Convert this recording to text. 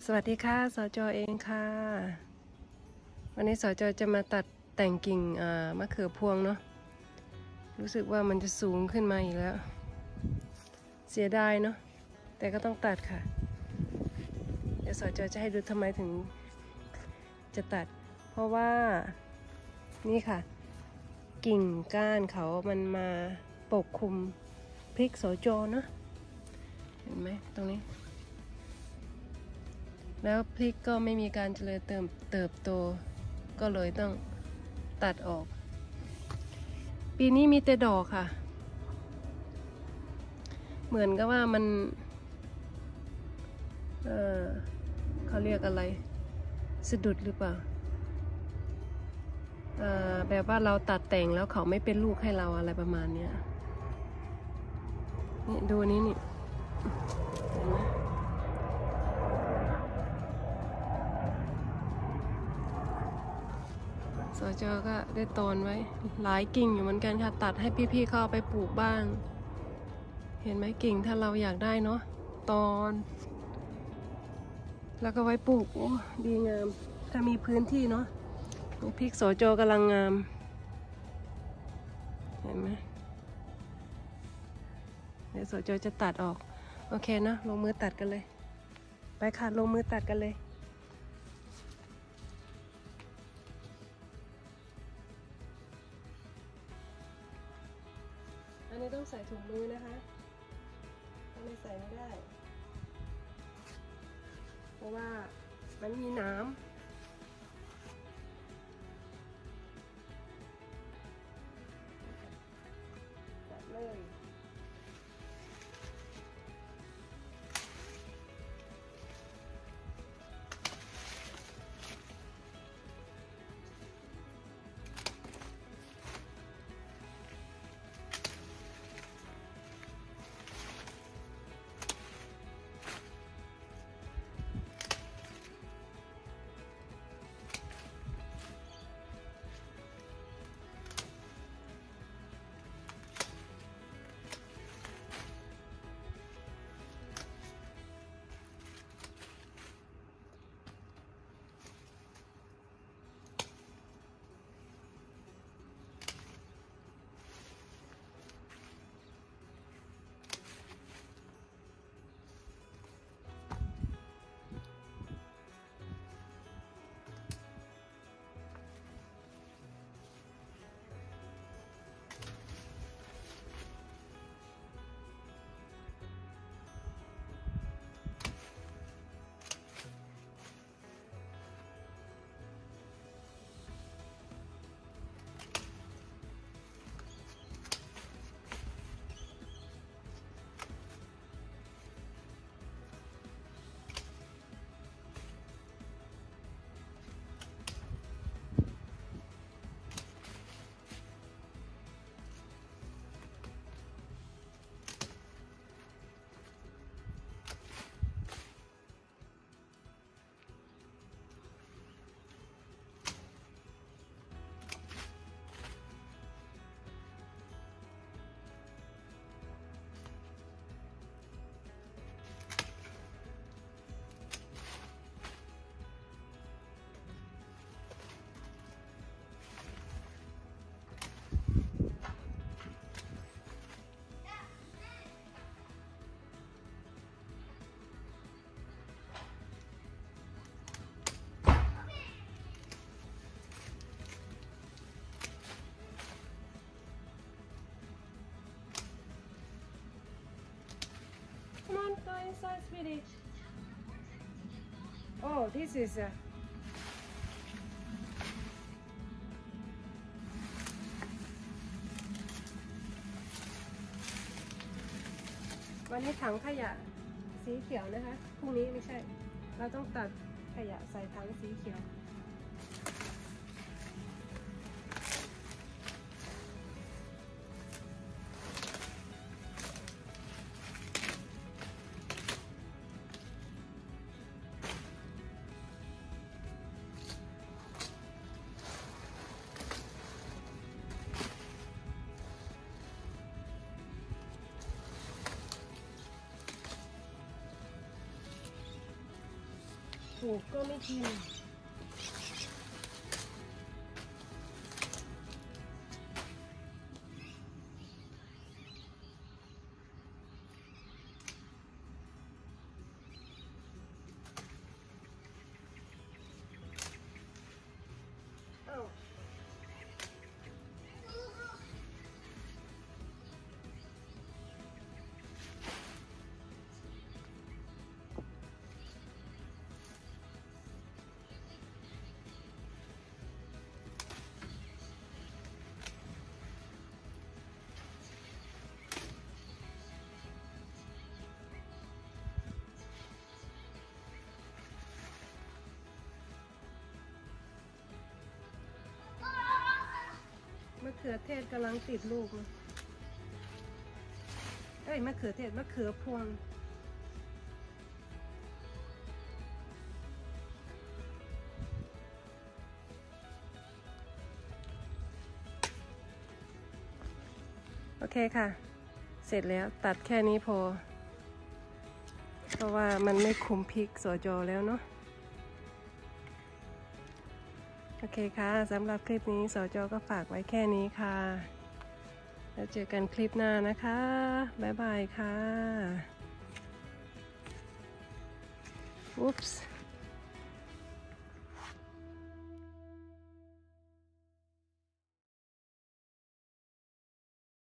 สวัสดีค่ะสจ.เองค่ะวันนี้สจ.จะมาตัดแต่งกิ่งมะเขือพวงเนาะรู้สึกว่ามันจะสูงขึ้นมาอีกแล้วเสียดายเนาะแต่ก็ต้องตัดค่ะเดี๋ยวสจ.จะให้ดูทำไมถึงจะตัดเพราะว่านี่ค่ะกิ่งก้านเขามันมาปกคลุมพริกสจ.เนาะเห็นไหมตรงนี้แล้วพริกก็ไม่มีการเจริญเติบโตก็เลยต้องตัดออกปีนี้มีแต่ดอกค่ะเหมือนกับว่ามันเขาเรียกอะไรสะดุดหรือเปล่าแบบว่าเราตัดแต่งแล้วเขาไม่เป็นลูกให้เราอะไรประมาณนี้นี่ดูนี้นี่เห็นไหมสจ.ก็ได้ตอนไว้หลายกิ่งอยู่เหมือนกันค่ะตัดให้พี่ๆเขาเอาไปปลูกบ้างเห็นไหมกิ่งถ้าเราอยากได้เนาะตอนแล้วก็ไว้ปลูกโอ้ดีงามถ้ามีพื้นที่เนาะพริกสจ.กำลังงามเห็นไหมเดี๋ยวสจ.จะตัดออกโอเคนะลงมือตัดกันเลยไปค่ะลงมือตัดกันเลยอันนี้ต้องใส่ถุงมือนะคะถ้าไม่ใส่ไม่ได้เพราะว่ามันมีน้ำตัดเลยCome on, go inside, sweetie. Oh, this is a... วันนี้ถังขยะสีเขียวนะคะพรุ่งนี้ไม่ใช่เราต้องตัดขยะใส่ถังสีเขียวลูกก็ไม่กินมะเขือเทศกำลังติดลูกนะเอ้ยมะเขือเทศมะเขือพวงโอเคค่ะ เสร็จแล้วตัดแค่นี้พอ เพราะว่ามันไม่คุมพริกสจ.แล้วเนาะโอเคค่ะสำหรับคลิปนี้สจ.ก็ฝากไว้แค่นี้ค่ะแล้วเจอกันคลิปหน้านะคะบ๊ายบายค่ะอุ๊ปส์